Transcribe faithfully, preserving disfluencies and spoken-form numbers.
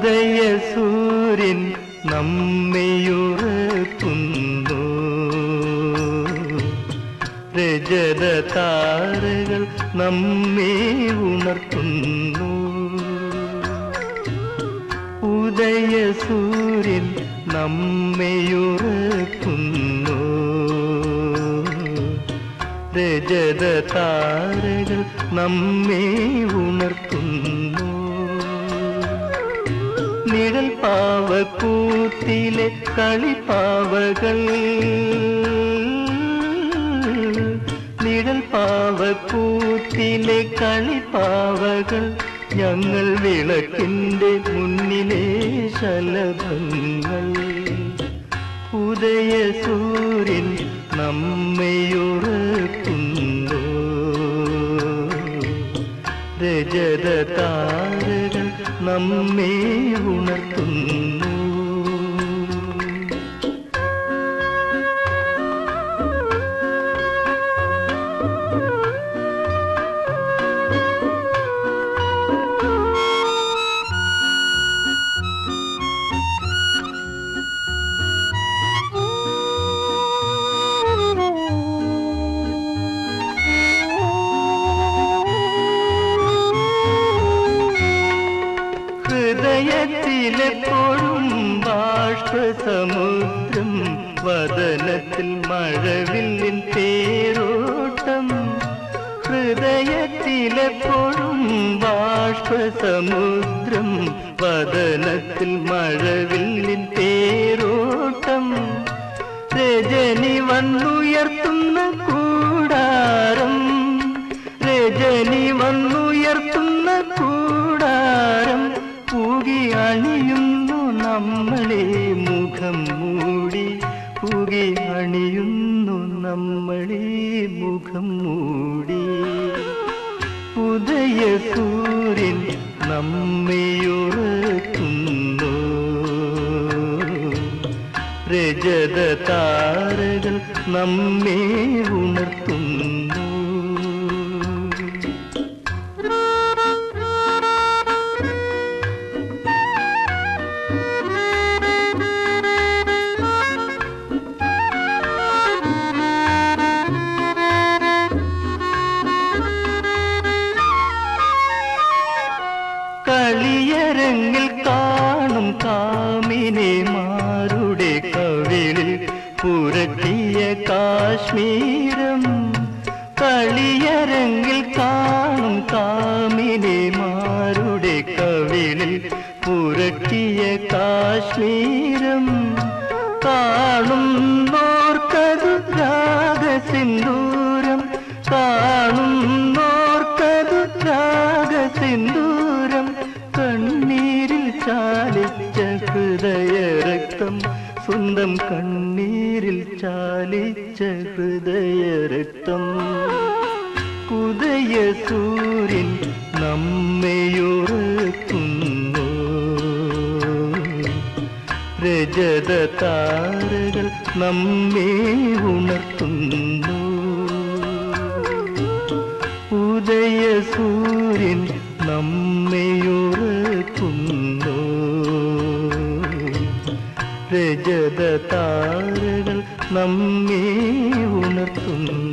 ഉദയ സൂര്യൻ നമ്മെയുറക്കുന്നു, രജത താരകൾ നമ്മെ ഉണർത്തുന്നു. ഉദയ സൂര്യൻ നമ്മെയുറക്കുന്നു, രജത താരകൾ നമ്മെ ഉണർത്തുന്നു. നിഴൽ പാവക്കൂത്തിലെ കളിപ്പാവകൾ, നിഴൽ പാവക്കൂത്തിലെ കളിപ്പാവകൾ, ഞങ്ങൾ വിളക്കിൻ്റെ മുന്നിലെ ശലഭങ്ങൾ. ഉദയ സൂര്യൻ നമ്മെയുറക്കുന്നു, രജത താരകൾ നമ്മെ ഉണർത്തുന്നു. ഹൃദയത്തിലെപ്പോഴും ബാഷ്പസമുദ്രം, വദനത്തിൽ മഴവില്ലിൻ തേരോട്ടം. ഹൃദയത്തിലെപ്പോഴും ബാഷ്പസമുദ്രം, വദനത്തിൽ മഴവില്ലിൻ തേരോട്ടം. രജനി വന്നുയർത്തുന്ന കൂടാരം, രജനി വന്നുയർത്തുന്ന കൂടാരം. പൂകി അണിയുന്നു നമ്മളെ മുഖം മൂടി, പൂകി അണിയുന്നു നമ്മളെ മുഖം മൂടി. ഉദയ സൂര്യൻ നമ്മെയുറക്കുന്നു, രജത താരകൾ നമ്മെ ഉണർത്തുന്നു. കളിയരങ്ങിൽ കാണും കാമിനിമാരുടെ കവിളിൽ പുരട്ടിയ കാശ്മീരം. കളിയരങ്ങിൽ കാണും കാമിനിമാരുടെ കവിളിൽ പുരട്ടിയ കാശ്മീരം. കാണുന്നോർക്കതു രാഗസിന്ദൂരം, കാണുന്നോർക്കതു രാഗസിന്ദൂരം. കണ്ണീരിൽ ചാലിച്ച ഹൃദയരക്തം, സ്വന്തം കണ്ണീരിൽ ചാലിച്ച ഹൃദയരക്തം. ഉദയ സൂര്യൻ നമ്മെയുറക്കുന്നു, രജത താരകൾ നമ്മെ ഉണർത്തുന്നു. ഉദയ സൂര്യൻ നമ്മെയുറക്കുന്നു, രജത താരകൾ നമ്മെ ഉണർത്തുന്നു.